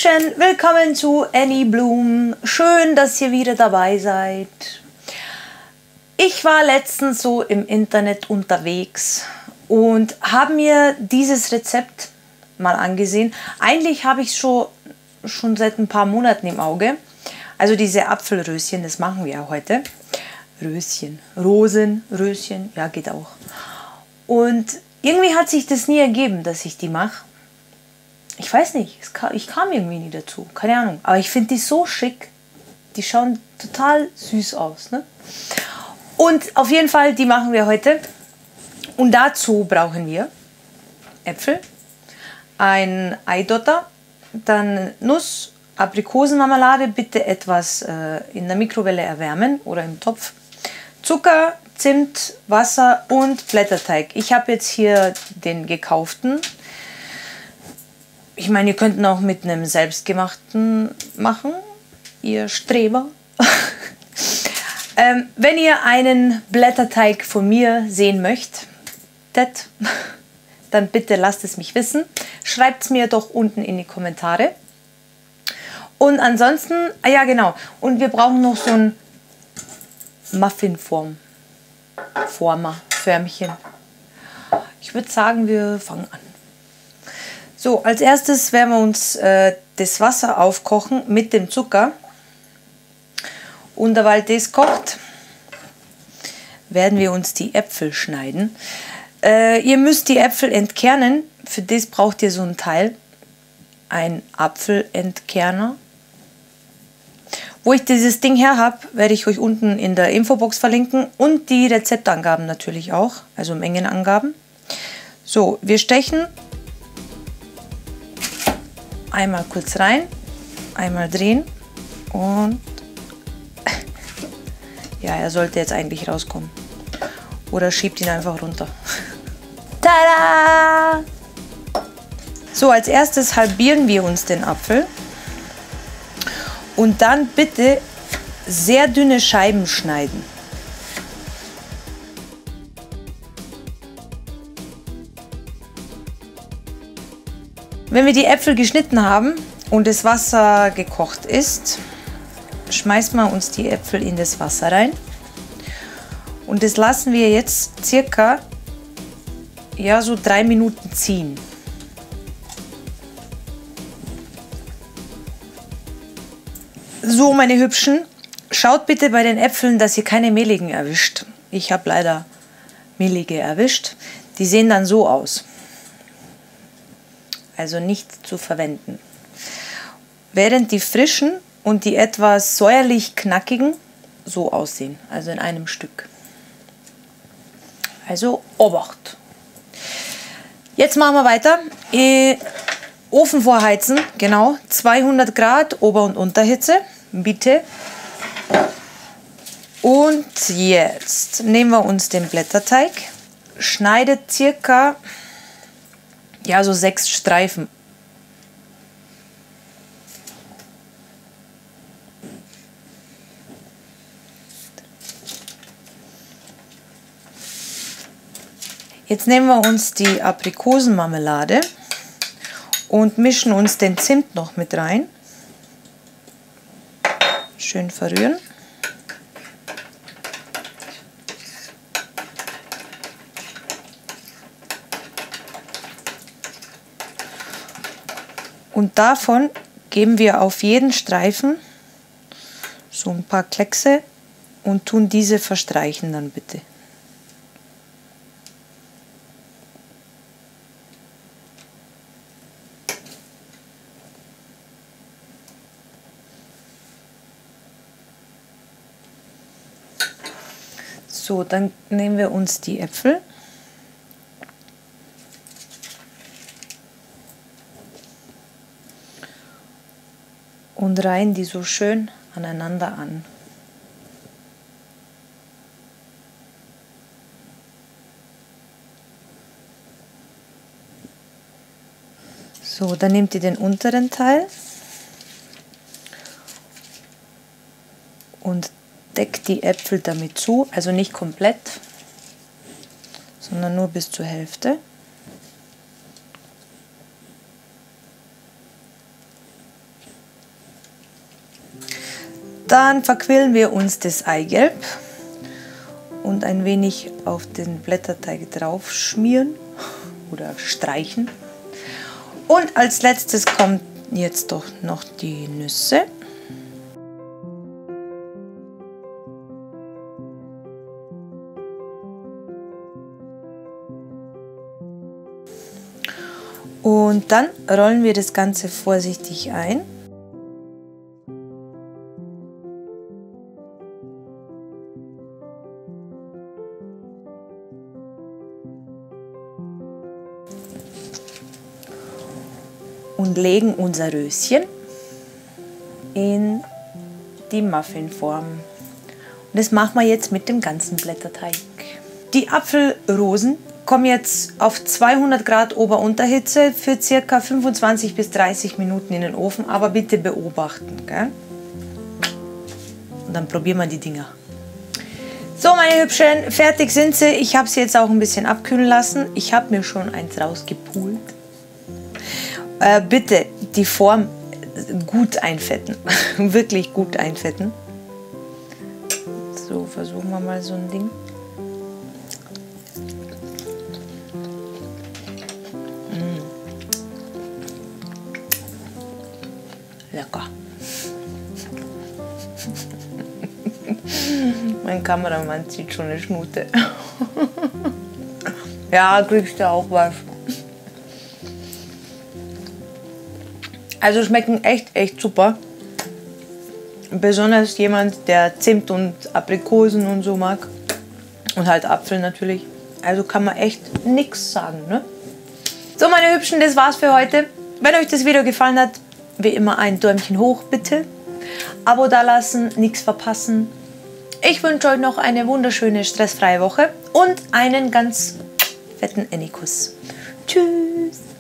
Hallöchen, willkommen zu Annie Bloom. Schön, dass ihr wieder dabei seid. Ich war letztens so im Internet unterwegs und habe mir dieses Rezept mal angesehen. Eigentlich habe ich es schon seit ein paar Monaten im Auge. Also diese Apfelröschen, das machen wir ja heute. Röschen, Rosen, Röschen, ja geht auch. Und irgendwie hat sich das nie ergeben, dass ich die mache. Ich weiß nicht, ich kam irgendwie nie dazu, keine Ahnung. Aber ich finde die so schick, die schauen total süß aus. Ne? Und auf jeden Fall, die machen wir heute. Und dazu brauchen wir Äpfel, ein Eidotter, dann Nuss, Aprikosenmarmelade, bitte etwas in der Mikrowelle erwärmen oder im Topf, Zucker, Zimt, Wasser und Blätterteig. Ich habe jetzt hier den gekauften. Ich meine, ihr könnt ihn auch mit einem selbstgemachten machen, ihr Streber. Wenn ihr einen Blätterteig von mir sehen möchtet, dann bitte lasst es mich wissen. Schreibt es mir doch unten in die Kommentare. Und ansonsten, ja genau, und wir brauchen noch so ein Muffinformchen. Ich würde sagen, wir fangen an. So, als erstes werden wir uns das Wasser aufkochen mit dem Zucker. Und weil das kocht, werden wir uns die Äpfel schneiden. Ihr müsst die Äpfel entkernen. Für das braucht ihr so ein Teil, ein Apfelentkerner. Wo ich dieses Ding her habe, werde ich euch unten in der Infobox verlinken und die Rezeptangaben natürlich auch, also Mengenangaben. So, wir stechen einmal kurz rein, einmal drehen und ja, er sollte jetzt eigentlich rauskommen. Oder schiebt ihn einfach runter. Tada! So, als erstes halbieren wir uns den Apfel. Und dann bitte sehr dünne Scheiben schneiden. Wenn wir die Äpfel geschnitten haben und das Wasser gekocht ist, schmeißen wir uns die Äpfel in das Wasser rein. Und das lassen wir jetzt circa so 3 Minuten ziehen. So, meine Hübschen, schaut bitte bei den Äpfeln, dass ihr keine mehligen erwischt. Ich habe leider mehlige erwischt. Die sehen dann so aus. Also nicht zu verwenden. Während die frischen und die etwas säuerlich knackigen so aussehen, also in einem Stück. Also Obacht. Jetzt machen wir weiter. Ofen vorheizen, genau, 200 Grad Ober- und Unterhitze, bitte. Und jetzt nehmen wir uns den Blätterteig, schneidet circa so 6 Streifen. Jetzt nehmen wir uns die Aprikosenmarmelade und mischen uns den Zimt noch mit rein. Schön verrühren. Und davon geben wir auf jeden Streifen so ein paar Kleckse und tun diese verstreichen dann bitte. So, dann nehmen wir uns die Äpfel und reihen die so schön aneinander an. So, dann nehmt ihr den unteren Teil und deckt die Äpfel damit zu, also nicht komplett, sondern nur bis zur Hälfte. Dann verquillen wir uns das Eigelb und ein wenig auf den Blätterteig drauf schmieren oder streichen. Und als letztes kommt jetzt doch noch die Nüsse. Und dann rollen wir das Ganze vorsichtig ein. Und legen unser Röschen in die Muffinform. Und das machen wir jetzt mit dem ganzen Blätterteig. Die Apfelrosen kommen jetzt auf 200 Grad Ober-Unterhitze für ca. 25 bis 30 Minuten in den Ofen, aber bitte beobachten. Gell? Und dann probieren wir die Dinger. So, meine Hübschen, fertig sind sie. Ich habe sie jetzt auch ein bisschen abkühlen lassen. Ich habe mir schon eins rausgepult. Bitte die Form gut einfetten, wirklich gut einfetten. So, versuchen wir mal so ein Ding. Lecker. Mein Kameramann zieht schon eine Schnute. Ja, kriegst du auch was. Also schmecken echt super. Besonders jemand, der Zimt und Aprikosen und so mag. Und halt Apfel natürlich. Also kann man echt nichts sagen, ne? So, meine Hübschen, das war's für heute. Wenn euch das Video gefallen hat, wie immer ein Däumchen hoch, bitte. Abo dalassen, nichts verpassen. Ich wünsche euch noch eine wunderschöne, stressfreie Woche und einen ganz fetten Enni-Kuss. Tschüss!